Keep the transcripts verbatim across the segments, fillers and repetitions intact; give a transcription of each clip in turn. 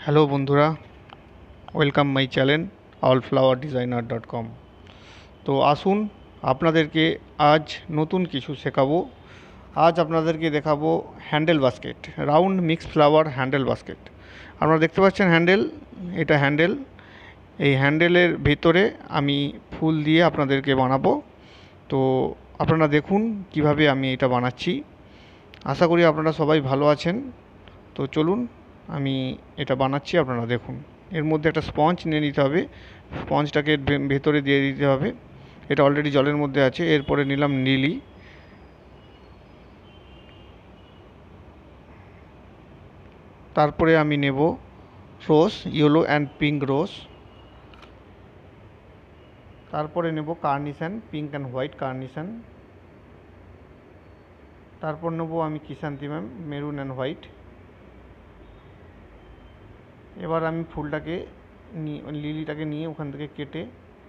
Hello বন্ধুরা, welcome my channel all flower designer dot com. তো আসুন আপনাদেরকে আজ নতুন কিছু শেখাবো। আজ আপনাদেরকে দেখাবো handle basket, round mix flower handle basket. আপনারা দেখতে পাচ্ছেন হ্যান্ডেল, এটা হ্যান্ডেল। এই হ্যান্ডেলের ভিতরে আমি ফুল দিয়ে আপনাদেরকে বানাবো। তো আপনারা দেখুন কিভাবে আমি এটা বানাচ্ছি। আশা করি আপনারা সবাই ভালো আছেন। তো চলুন আমি এটা বানাচ্ছি, আপনারা দেখুন। এর মধ্যে একটা স্পঞ্জ নিয়ে নিতে হবে, স্পঞ্জটাকে ভেতরে দিয়ে দিতে হবে। এটা অলরেডি জলের মধ্যে আছে। এরপরে নিলাম নীলি, তারপরে আমি নেব rose, yellow and pink rose. তারপরে নেব carnation, pink and white carnation. তারপর নেব আমি ক্রিসান্থেমাম, মেরুন অ্যান্ড হোয়াইট। এবার আমি ফুলটাকে নিয়ে, লিলিটাকে নিয়ে ওখান থেকে কেটে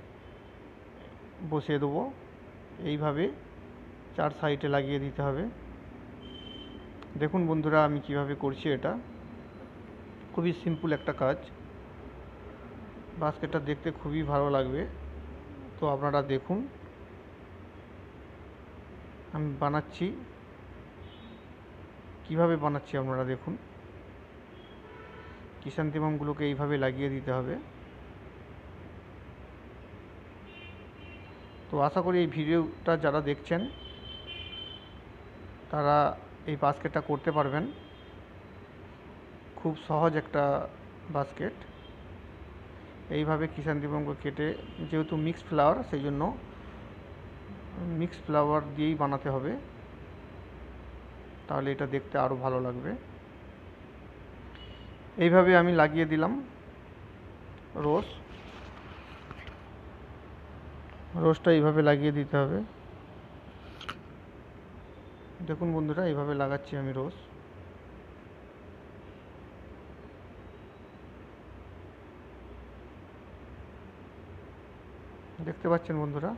বসিয়ে দেবো। এইভাবে চার সাইডে লাগিয়ে দিতে হবে। দেখুন বন্ধুরা আমি কিভাবে করছি। এটা খুবই সিম্পল একটা কাজ। বাস্কেটটা দেখতে খুবই ভালো লাগবে। তো আপনারা দেখুন আমি বানাচ্ছি, কিভাবে বানাচ্ছি আপনারা দেখুন। ক্রিসান্থেমামগুলোকে এইভাবে লাগিয়ে দিতে হবে। তো আশা করি এই ভিডিওটা যারা দেখছেন তারা এই বাস্কেটটা করতে পারবেন। খুব সহজ একটা বাস্কেট। এইভাবে ক্রিসান্থেমামকে কেটে, যেহেতু মিক্সড ফ্লাওয়ার সেই জন্য মিক্সড ফ্লাওয়ার দিয়েই বানাতে হবে, তাহলে এটা দেখতে আরও ভালো লাগবে। এইভাবে আমি লাগিয়ে দিলাম রোজ। রোজটা এইভাবে লাগিয়ে দিতে হবে। দেখুন বন্ধুরা এইভাবে লাগাচ্ছি আমি রোজ। দেখতে পাচ্ছেন বন্ধুরা।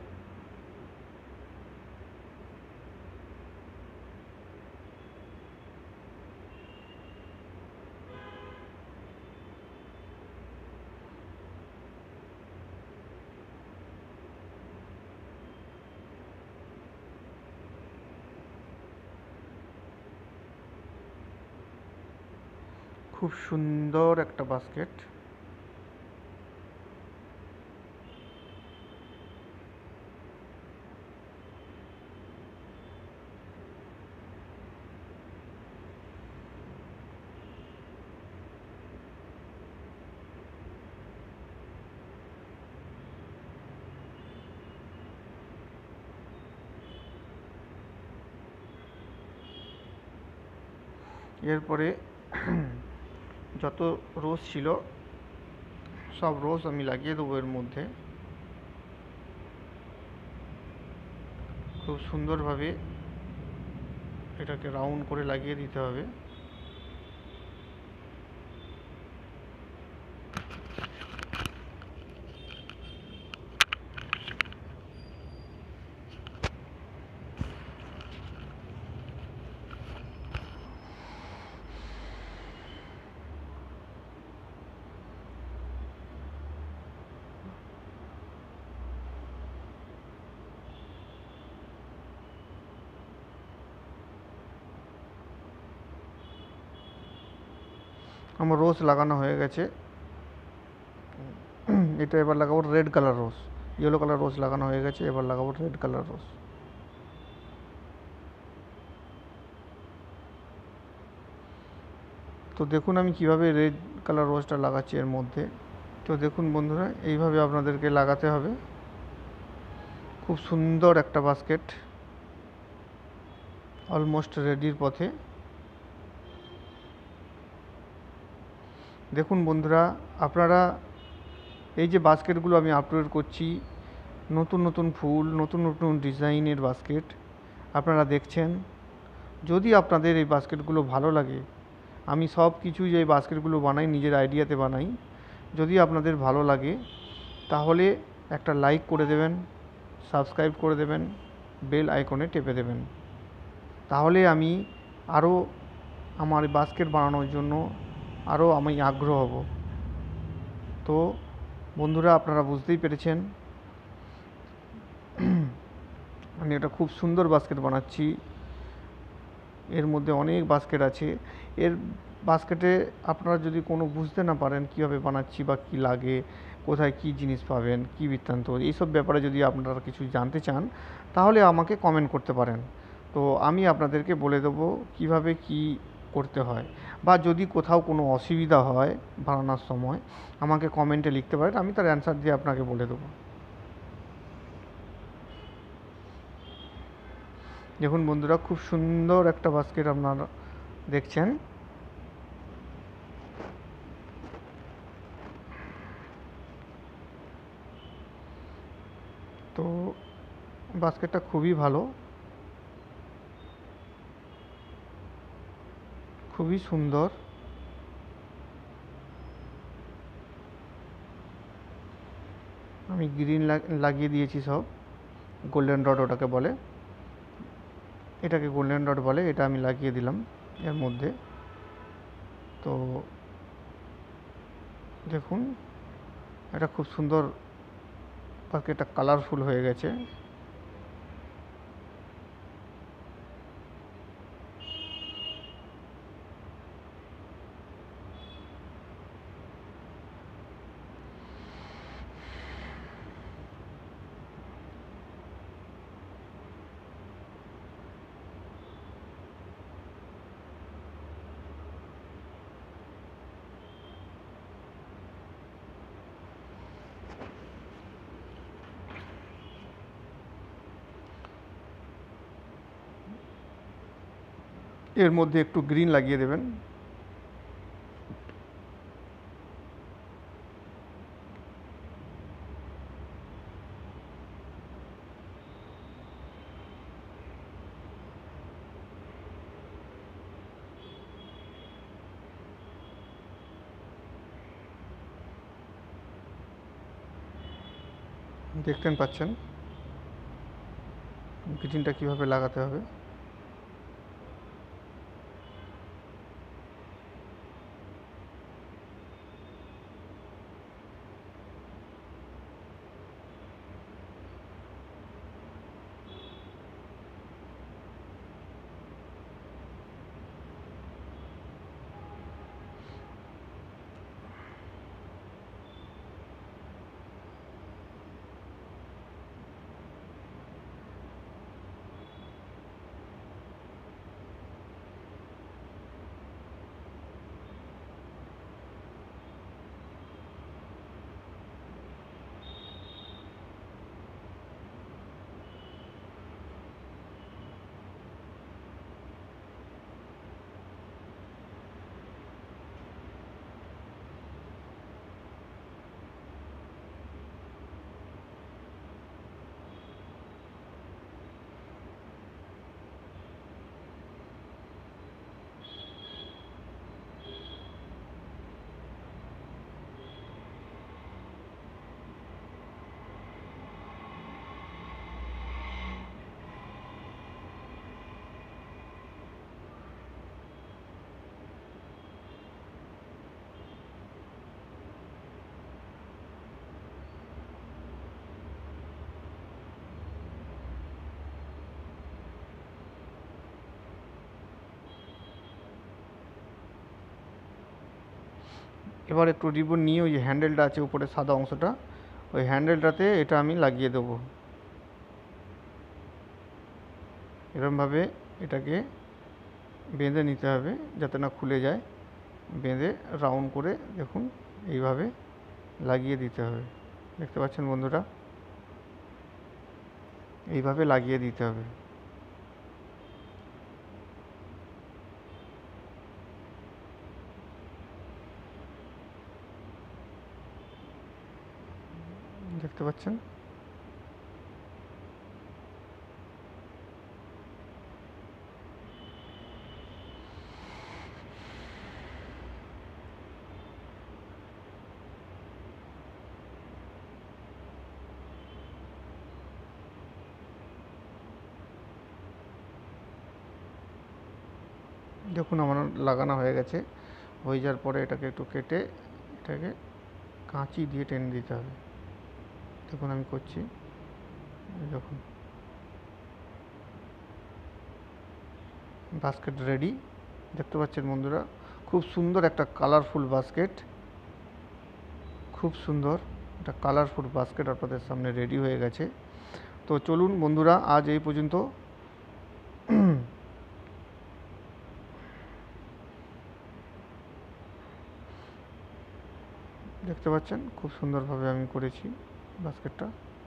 খুব সুন্দর একটা বাস্কেট। এরপরে যত রোজ ছিল সব রোজ আমি লাগিয়ে দেবো এর মধ্যে। খুব সুন্দরভাবে এটাকে রাউন্ড করে লাগিয়ে দিতে হবে। আমার রোজ লাগানো হয়ে গেছে। এটা এবার লাগাবো red colour rose. Yellow colour rose লাগানো হয়ে গেছে, এবার লাগাবো রেড কালার রোজ। তো দেখুন আমি কিভাবে রেড কালার রোজটা লাগাচ্ছি এর মধ্যে। তো দেখুন বন্ধুরা এইভাবে আপনাদেরকে লাগাতে হবে। খুব সুন্দর একটা বাস্কেট অলমোস্ট রেডির পথে। দেখুন বন্ধুরা আপনারা এই যে বাস্কেটগুলো আমি আপলোড করছি, নতুন নতুন ফুল, নতুন নতুন ডিজাইনের বাস্কেট আপনারা দেখছেন। যদি আপনাদের এই বাস্কেটগুলো ভালো লাগে, আমি সব কিছুই যে বাস্কেটগুলো বানাই নিজের আইডিয়াতে বানাই, যদি আপনাদের ভালো লাগে তাহলে একটা লাইক করে দেবেন, সাবস্ক্রাইব করে দেবেন, বেল আইকনে টেপে দেবেন। তাহলে আমি আরও আমার বাস্কেট বানানোর জন্য আরও আমি আগ্রহ হব। তো বন্ধুরা, আপনারা বুঝতেই পেরেছেন আমি একটা খুব সুন্দর বাস্কেট বানাচ্ছি। এর মধ্যে অনেক বাস্কেট আছে। এর বাস্কেটে আপনারা যদি কোনো বুঝতে না পারেন কীভাবে বানাচ্ছি বা কী লাগে, কোথায় কী জিনিস পাবেন, কী বৃত্তান্ত, এইসব ব্যাপারে যদি আপনারা কিছু জানতে চান তাহলে আমাকে কমেন্ট করতে পারেন। তো আমি আপনাদেরকে বলে দেবো কীভাবে কী করতে হয়, বা যদি কোথাও কোনো অসুবিধা হয় বানানোর সময় আমাকে কমেন্টে লিখতে পারেন, আমি তার অ্যান্সার দিয়ে আপনাকে বলে দেবো। দেখুন বন্ধুরা, খুব সুন্দর একটা বাস্কেট আপনারা দেখছেন। তো বাস্কেটটা খুবই ভালো, খুবই সুন্দর। আমি গ্রিন লাগিয়ে দিয়েছি সব, গোল্ডেন ডট ওটাকে বলে, এটাকে গোল্ডেন ডট বলে, এটা আমি লাগিয়ে দিলাম এর মধ্যে। তো দেখুন এটা খুব সুন্দর বাস্কেটটা কালারফুল হয়ে গেছে। এর মধ্যে একটু গ্রিন লাগিয়ে দেবেন। দেখতেন পাচ্ছেন গ্রিনটা কীভাবে লাগাতে হবে। এবার একটু রিবন নিয়ে ওই যে হ্যান্ডেলটা আছে উপরে সাদা অংশটা, ওই হ্যান্ডেলটাতে এটা আমি লাগিয়ে দেবো। এরকমভাবে এটাকে বেঁধে নিতে হবে যাতে না খুলে যায়। বেঁধে রাউন্ড করে দেখুন এইভাবে লাগিয়ে দিতে হবে। দেখতে পাচ্ছেন বন্ধুরা, এইভাবে লাগিয়ে দিতে হবে। দেখতে পাচ্ছেন দেখুন আমার লাগানো হয়ে গেছে। হয়ে যাওয়ার পরে এটাকে একটু কেটে এটাকে কাঁচি দিয়ে টেনে দিতে হবে। দেখুন আমি করছি, দেখুন বাস্কেট রেডি। দেখতে পাচ্ছেন বন্ধুরা, খুব সুন্দর একটা কালারফুল বাস্কেট, খুব সুন্দর একটা কালারফুল বাস্কেট আপনাদের সামনে রেডি হয়ে গেছে। তো চলুন বন্ধুরা, আজ এই পর্যন্ত। দেখতে পাচ্ছেন খুব সুন্দরভাবে আমি করেছি বাস্কেটটা।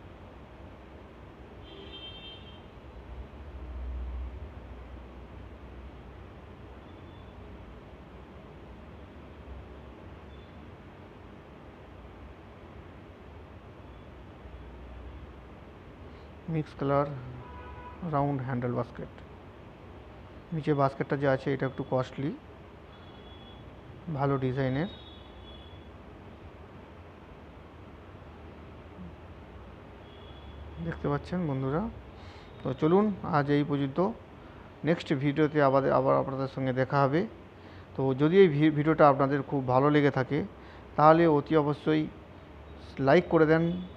Mix colour round handle basket. নিচে বাস্কেটটা যে আছে এটা একটু কস্টলি, ভালো ডিজাইনের। দেখতে পাচ্ছেন বন্ধুরা। তো চলুন আজ এই পর্যন্ত, নেক্সট ভিডিওতে আবার আবার আপনাদের সঙ্গে দেখা হবে। তো যদি এই ভিডিওটা আপনাদের খুব ভালো লেগে থাকে তাহলে অতি অবশ্যই লাইক করে দেন,